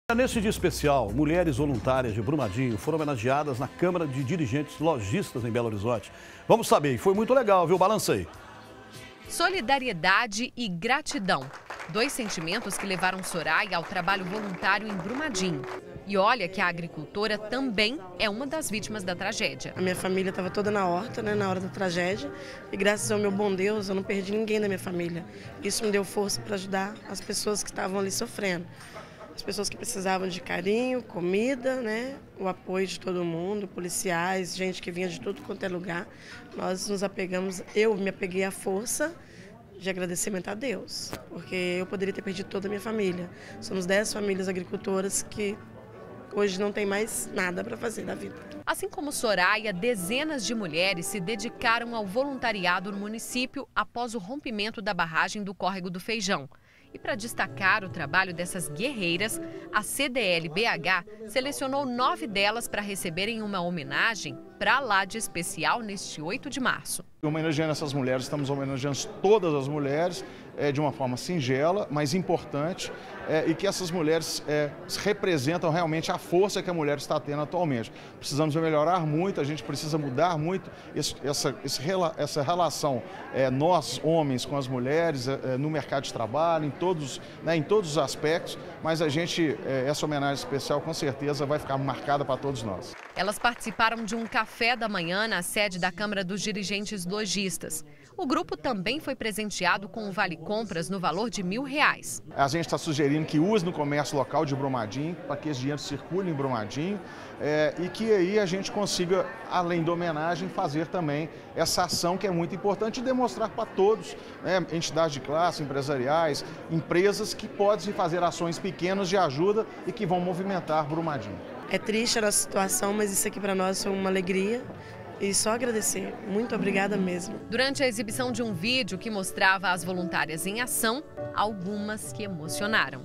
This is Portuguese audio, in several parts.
Nesse dia especial, mulheres voluntárias de Brumadinho foram homenageadas na Câmara de Dirigentes Lojistas em Belo Horizonte. Vamos saber, foi muito legal, viu? Balança aí. Solidariedade e gratidão. Dois sentimentos que levaram Soraya ao trabalho voluntário em Brumadinho. E olha que a agricultora também é uma das vítimas da tragédia. A minha família estava toda na horta, na hora da tragédia. E graças ao meu bom Deus, eu não perdi ninguém da minha família. Isso me deu força para ajudar as pessoas que estavam ali sofrendo. As pessoas que precisavam de carinho, comida, o apoio de todo mundo, policiais, gente que vinha de tudo quanto é lugar. Nós nos apegamos, eu me apeguei à força de agradecimento a Deus, porque eu poderia ter perdido toda a minha família. Somos 10 famílias agricultoras que hoje não tem mais nada para fazer da vida. Assim como Soraya, dezenas de mulheres se dedicaram ao voluntariado no município após o rompimento da barragem do Córrego do Feijão. E para destacar o trabalho dessas guerreiras, a CDL-BH selecionou 9 delas para receberem uma homenagem para lá de especial neste 8 de março. Homenageando essas mulheres, estamos homenageando todas as mulheres de uma forma singela, mas importante, e que essas mulheres representam realmente a força que a mulher está tendo atualmente. Precisamos melhorar muito, a gente precisa mudar muito essa relação nós, homens, com as mulheres, no mercado de trabalho, em todos os aspectos, mas essa homenagem especial com certeza vai ficar marcada para todos nós. Elas participaram de um café da manhã na sede da Câmara dos Dirigentes Lojistas. O grupo também foi presenteado com um vale-compras no valor de R$1.000. A gente está sugerindo que use no comércio local de Brumadinho, para que esse dinheiro circule em Brumadinho, e que aí a gente consiga, além da homenagem, fazer também essa ação que é muito importante e demonstrar para todos, entidades de classe, empresariais, empresas que podem fazer ações pequenas de ajuda e que vão movimentar Brumadinho. É triste a nossa situação, mas isso aqui para nós foi uma alegria. E só agradecer. Muito obrigada mesmo. Durante a exibição de um vídeo que mostrava as voluntárias em ação, algumas que emocionaram.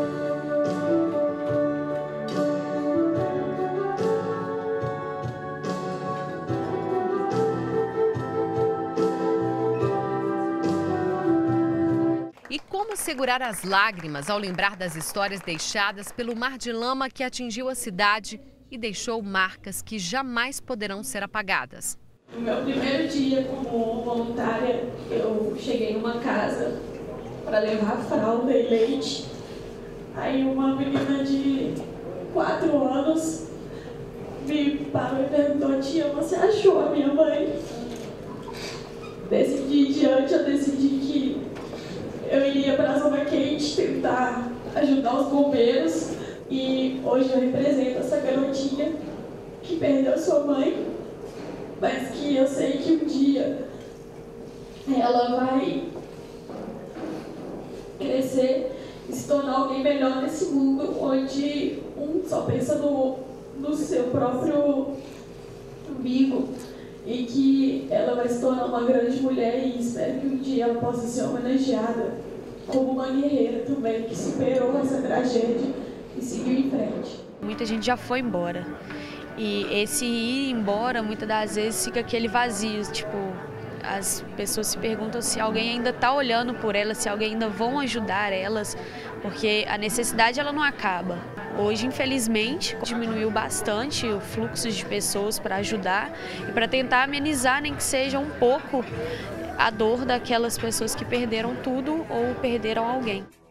E como segurar as lágrimas ao lembrar das histórias deixadas pelo mar de lama que atingiu a cidade e deixou marcas que jamais poderão ser apagadas. No meu primeiro dia como voluntária, eu cheguei numa casa para levar fralda e leite. Aí uma menina de 4 anos me parou e perguntou: tia, você achou a minha mãe? Desse dia em diante eu decidi que eu iria para a Zona Quente tentar ajudar os bombeiros. E hoje eu represento essa garotinha que perdeu sua mãe, mas que eu sei que um dia ela vai crescer e se tornar alguém melhor nesse mundo, onde um só pensa no seu próprio umbigo, e que ela vai se tornar uma grande mulher, e espero que um dia ela possa ser homenageada como uma guerreira também, que superou essa tragédia e seguiu em frente. Muita gente já foi embora e esse ir embora muitas das vezes fica aquele vazio, tipo, as pessoas se perguntam se alguém ainda está olhando por elas, se alguém ainda vão ajudar elas, porque a necessidade ela não acaba. Hoje, infelizmente, diminuiu bastante o fluxo de pessoas para ajudar e para tentar amenizar, nem que seja um pouco, a dor daquelas pessoas que perderam tudo ou perderam alguém.